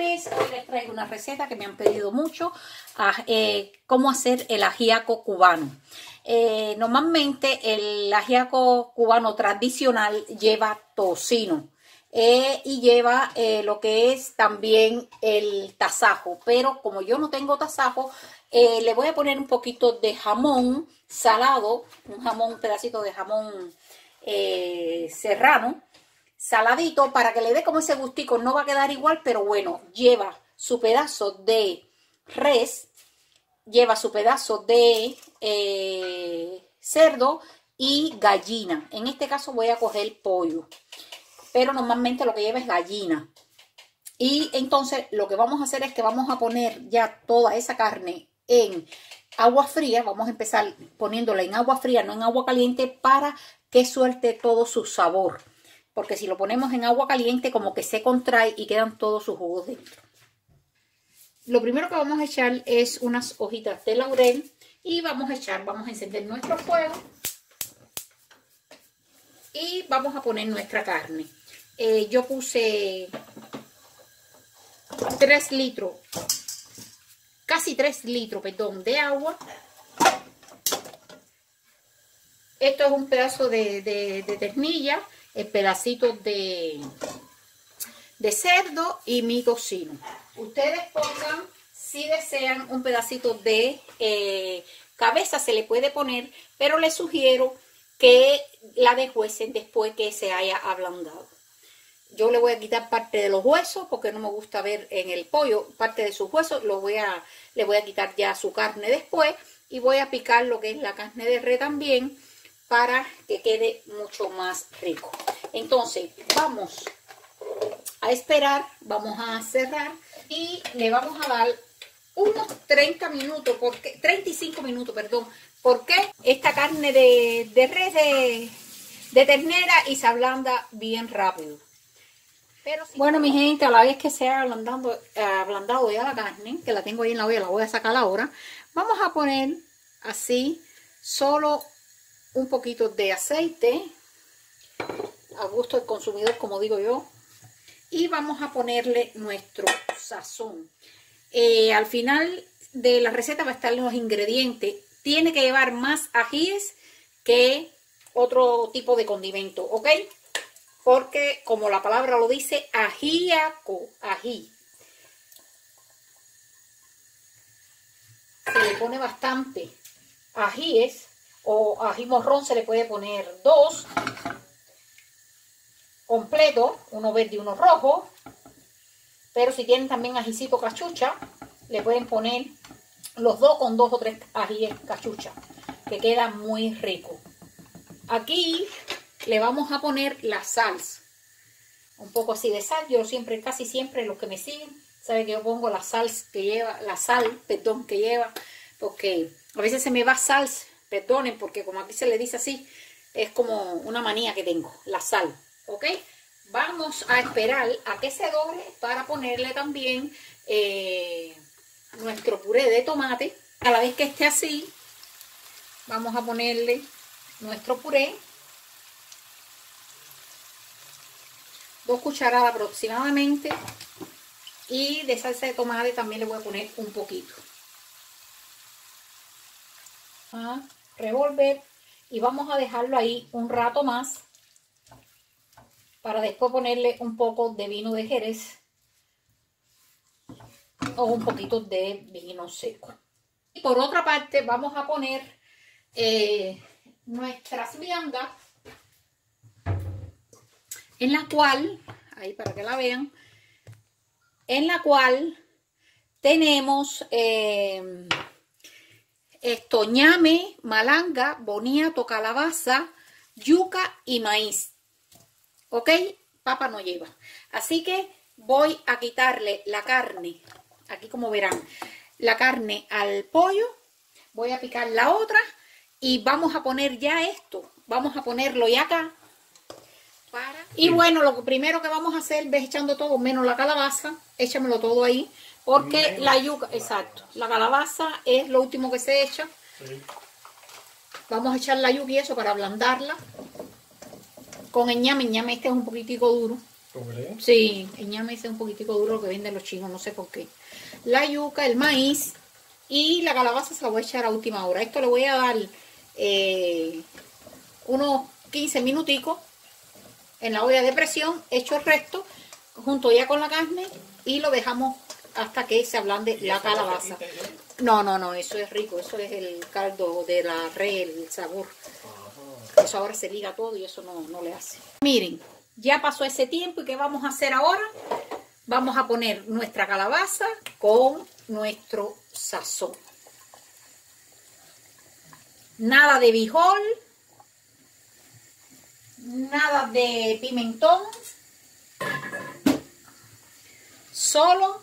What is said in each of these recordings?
señores, hoy les traigo una receta que me han pedido mucho, cómo hacer el ajíaco cubano. Normalmente el ajíaco cubano tradicional lleva tocino y lleva lo que es también el tasajo, pero como yo no tengo tasajo, le voy a poner un poquito de jamón salado, un pedacito de jamón serrano, saladito, para que le dé como ese gustico. No va a quedar igual, pero bueno, lleva su pedazo de res, lleva su pedazo de cerdo y gallina. En este caso voy a coger pollo, pero normalmente lo que lleva es gallina. Y entonces lo que vamos a hacer es que vamos a poner ya toda esa carne en agua fría. Vamos a empezar poniéndola en agua fría, no en agua caliente, para que suelte todo su sabor. Porque si lo ponemos en agua caliente, como que se contrae y quedan todos sus jugos dentro. Lo primero que vamos a echar es unas hojitas de laurel y vamos a encender nuestro fuego y vamos a poner nuestra carne. Yo puse 3 litros, casi 3 litros, perdón, de agua. Esto es un pedazo de ternilla, el pedacito de cerdo y mi tocino. Ustedes pongan, si desean, un pedacito de cabeza, se le puede poner, pero les sugiero que la deshuesen después que se haya ablandado. Yo le voy a quitar parte de los huesos porque no me gusta ver en el pollo parte de sus huesos. Le voy a quitar ya su carne después y voy a picar lo que es la carne de res también, para que quede mucho más rico. Entonces vamos a esperar, vamos a cerrar y le vamos a dar unos 35 minutos, perdón, porque esta carne de res de ternera y se ablanda bien rápido. Pero sí. Bueno, mi gente, a la vez que se ha ablandado ya la carne, que la tengo ahí en la olla, la voy a sacar ahora, vamos a poner así solo un poquito de aceite a gusto del consumidor, como digo yo, y vamos a ponerle nuestro sazón. Al final de la receta va a estar los ingredientes. Tiene que llevar más ajíes que otro tipo de condimento, ¿ok? Porque como la palabra lo dice, ajíaco, ají. Se le pone bastante ajíes, o ají morrón se le puede poner 2 completos, uno verde y uno rojo. Pero si tienen también ajicito cachucha, le pueden poner los 2 con 2 o 3 ajíes cachucha, que queda muy rico. Aquí le vamos a poner la salsa, un poco así de sal. Yo siempre, casi siempre, los que me siguen saben que yo pongo la sal que lleva, porque a veces se me va sal. Perdonen, porque como aquí se le dice así, es como una manía que tengo, la sal, ¿ok? Vamos a esperar a que se dore para ponerle también nuestro puré de tomate. A la vez que esté así, vamos a ponerle nuestro puré. 2 cucharadas aproximadamente. Y de salsa de tomate también le voy a poner un poquito. A revolver y vamos a dejarlo ahí un rato más para después ponerle un poco de vino de Jerez o un poquito de vino seco. Y por otra parte vamos a poner nuestras viandas, en la cual, ahí para que la vean, en la cual tenemos ñame, malanga, boniato, calabaza, yuca y maíz. ¿Ok? Papa no lleva. Así que voy a quitarle la carne, aquí como verán, la carne al pollo. Voy a picar la otra y vamos a poner ya esto. Vamos a ponerlo ya acá. Y bueno, lo primero que vamos a hacer, ves, echando todo menos la calabaza, échamelo todo ahí. Porque la yuca, exacto, la calabaza es lo último que se echa. Sí. Vamos a echar la yuca y eso para ablandarla. Con el ñame este es un poquitico duro. ¿Tú crees? Sí, el ñame es un poquitico duro lo que venden los chinos, no sé por qué. La yuca, el maíz y la calabaza se la voy a echar a última hora. Esto le voy a dar unos 15 minuticos en la olla de presión, echo el resto junto ya con la carne y lo dejamos hasta que se ablande la calabaza. No, eso es rico, eso es el caldo de la res, el sabor. Eso ahora se liga todo y eso no le hace. Miren, ya pasó ese tiempo y ¿qué vamos a hacer ahora? Vamos a poner nuestra calabaza con nuestro sazón. Nada de bijol, nada de pimentón, solo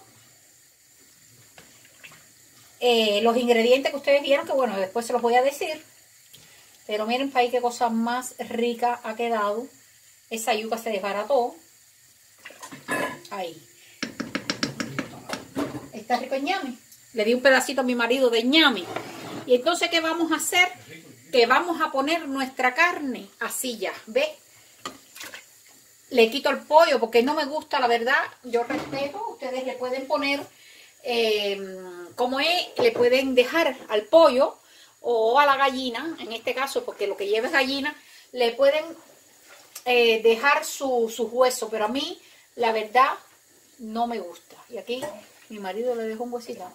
los ingredientes que ustedes vieron, que bueno, después se los voy a decir. Pero miren para ahí qué cosa más rica ha quedado. Esa yuca se desbarató. Ahí. Está rico el ñame. Le di un pedacito a mi marido de ñame. Y entonces, ¿qué vamos a hacer? Que vamos a poner nuestra carne así ya. ¿Ves? Le quito el pollo porque no me gusta, la verdad. Yo respeto. Ustedes le pueden poner, como es, le pueden dejar al pollo o a la gallina, en este caso, porque lo que lleva es gallina, le pueden dejar sus huesos, pero a mí, la verdad, no me gusta. Y aquí mi marido le dejó un huesito.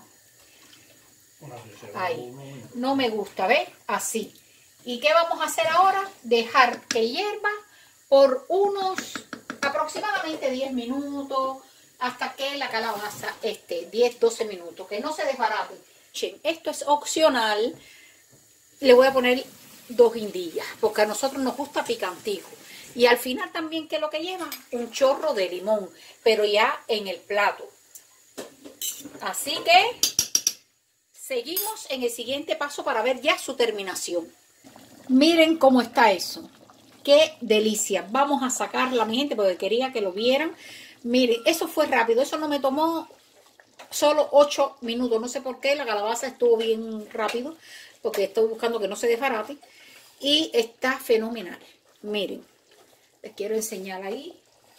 Ahí, no me gusta, ¿ves? Así. ¿Y qué vamos a hacer ahora? Dejar que hierva por unos aproximadamente 10 minutos, hasta que la calabaza esté, 10-12 minutos, que no se desbarate. Esto es opcional. Le voy a poner 2 guindillas, porque a nosotros nos gusta picantico. Y al final también, ¿qué es lo que lleva? Un chorro de limón, pero ya en el plato. Así que seguimos en el siguiente paso para ver ya su terminación. Miren cómo está eso. ¡Qué delicia! Vamos a sacarla, mi gente, porque quería que lo vieran. Miren, eso fue rápido. Eso no me tomó solo 8 minutos. No sé por qué, la calabaza estuvo bien rápido, porque estoy buscando que no se desbarate. Y está fenomenal. Miren, les quiero enseñar ahí.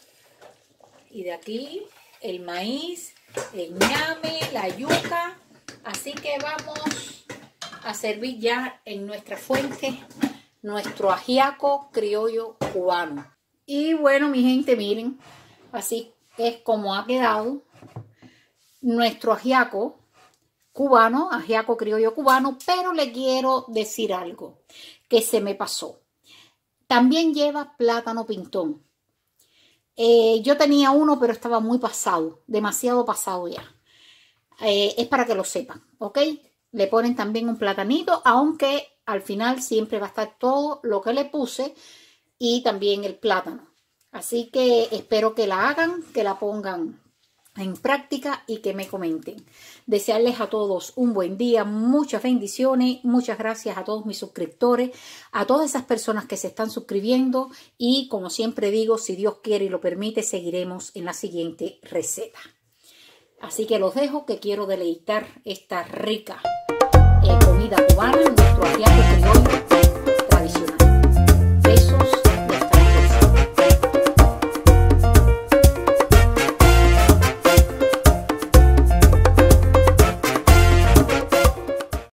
Y de aquí, el maíz, el ñame, la yuca. Así que vamos a servir ya en nuestra fuente nuestro ajiaco criollo cubano. Y bueno, mi gente, miren, así es como ha quedado nuestro ajiaco cubano, ajiaco criollo cubano, pero le quiero decir algo que se me pasó. También lleva plátano pintón. Yo tenía uno, pero estaba muy pasado, demasiado pasado ya. Es para que lo sepan, ¿ok? Le ponen también un platanito, aunque al final siempre va a estar todo lo que le puse y también el plátano. Así que espero que la hagan, que la pongan en práctica y que me comenten. Desearles a todos un buen día, muchas bendiciones, muchas gracias a todos mis suscriptores, a todas esas personas que se están suscribiendo y como siempre digo, si Dios quiere y lo permite, seguiremos en la siguiente receta. Así que los dejo, que quiero deleitar esta rica